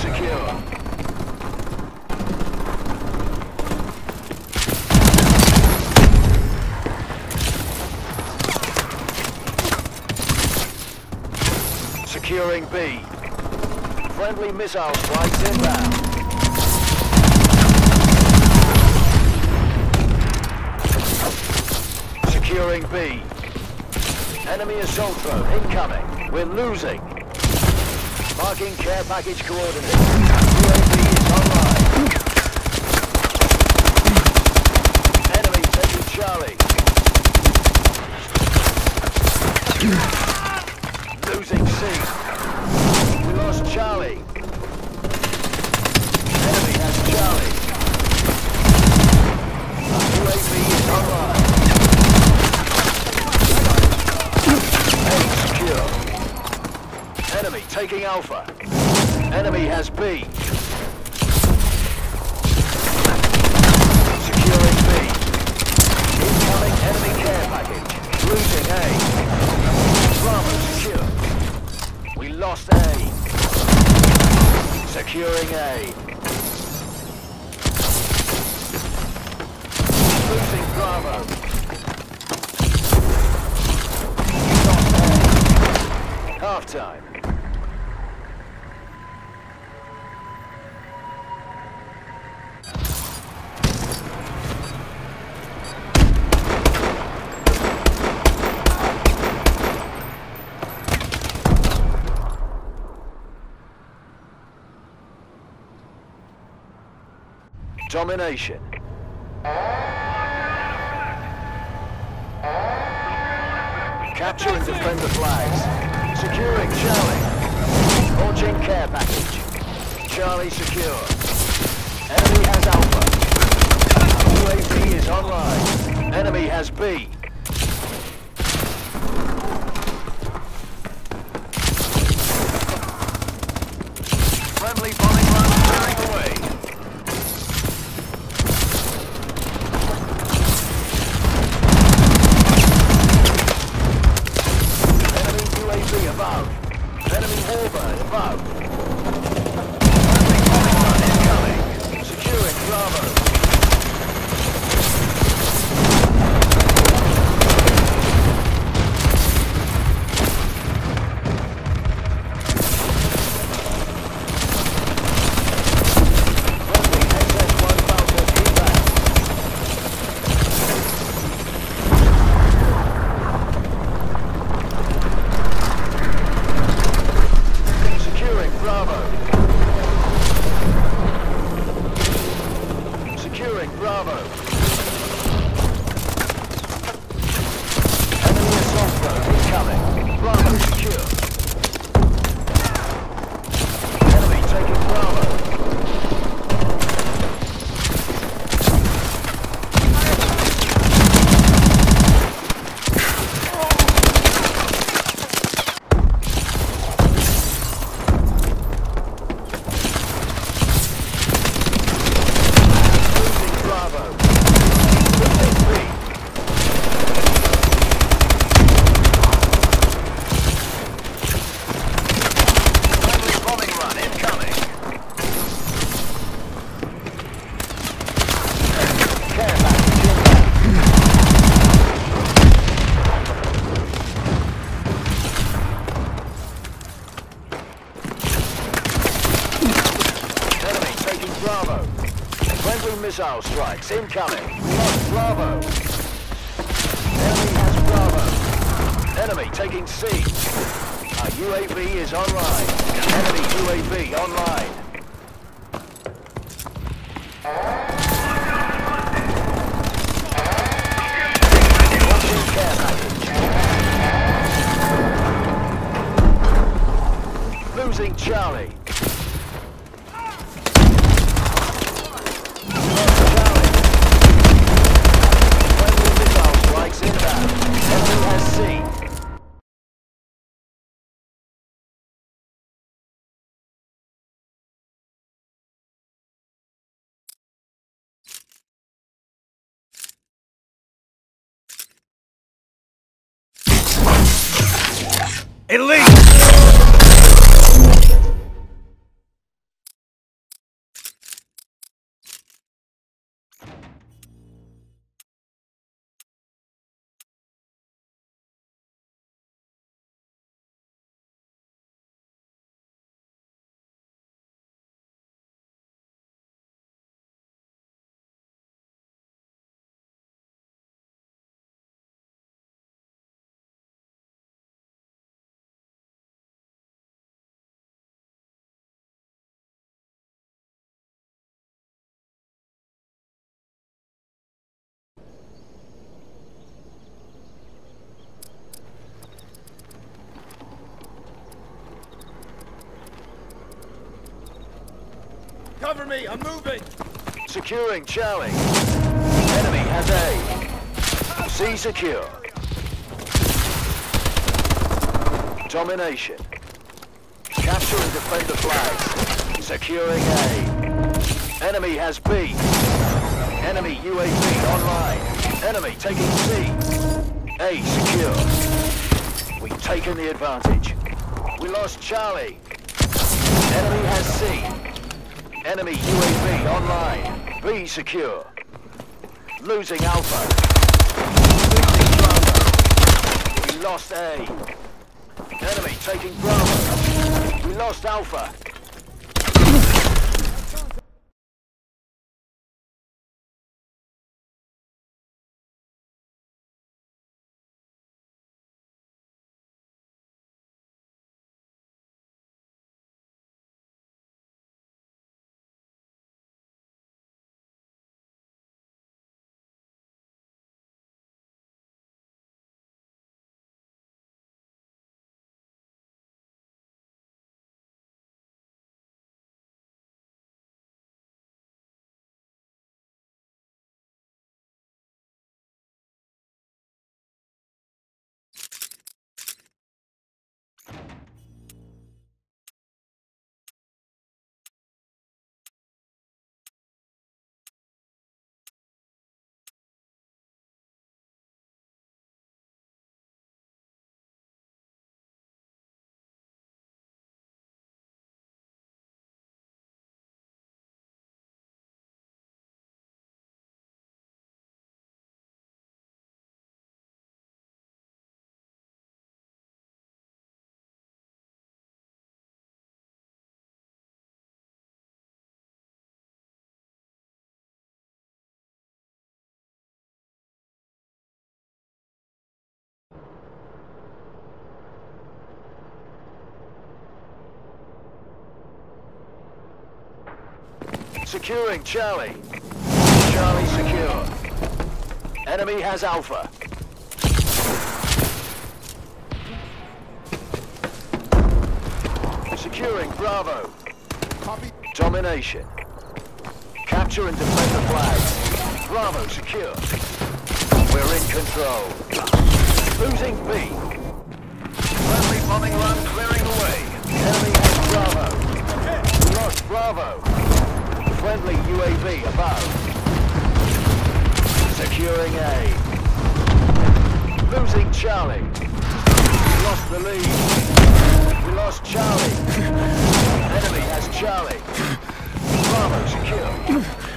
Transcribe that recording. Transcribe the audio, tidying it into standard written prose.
secure. Securing B. Friendly missile strikes inbound. Securing B. Enemy assault drone incoming. We're losing. Marking care package coordinates. UAV is online. Enemy taking Charlie. Losing C. We lost Charlie. Enemy has Charlie. UAV is online. A secure. Enemy taking Alpha. Enemy has B. Securing B. Incoming enemy care package. Losing A. Bravo secure. We lost A. Securing A. Losing Bravo. Lost A. Half time. Domination. Capture and defend the flags. Securing Charlie. Launching care package. Charlie secure. Enemy has Alpha. UAV is online. Enemy has B. Friendly bombing run clearing away. Above. Enemy warbird above. Friendly bombing run incoming. Securing Bravo. Friendly SS-1000 inbound. Bravo. Securing Bravo. Enemy assault drone incoming. Bravo secure. Enemy taking Bravo. Bravo. Friendly missile strikes incoming. We lost Bravo. Enemy has Bravo. Enemy taking C. Our UAV is online. Enemy UAV online. Launching care package. Losing Charlie. Elite! Cover me, I'm moving! Securing Charlie. Enemy has A. C secure. Domination. Capture and defend the flags. Securing A. Enemy has B. Enemy UAV online. Enemy taking C. A secure. We've taken the advantage. We lost Charlie. Enemy has C. Enemy UAV online. B secure. Losing Alpha. Losing Bravo. We lost A. Enemy taking Bravo. We lost Alpha. Securing Charlie. Charlie secure. Enemy has Alpha. Securing Bravo. Copy. Domination. Capture and defend the flag. Bravo secure. We're in control. Losing B. Friendly bombing run clearing the way. Enemy has Bravo. We lost Bravo. Friendly UAV above. Securing A. Losing Charlie. We lost the lead. We lost Charlie. Enemy has Charlie. Bravo secure.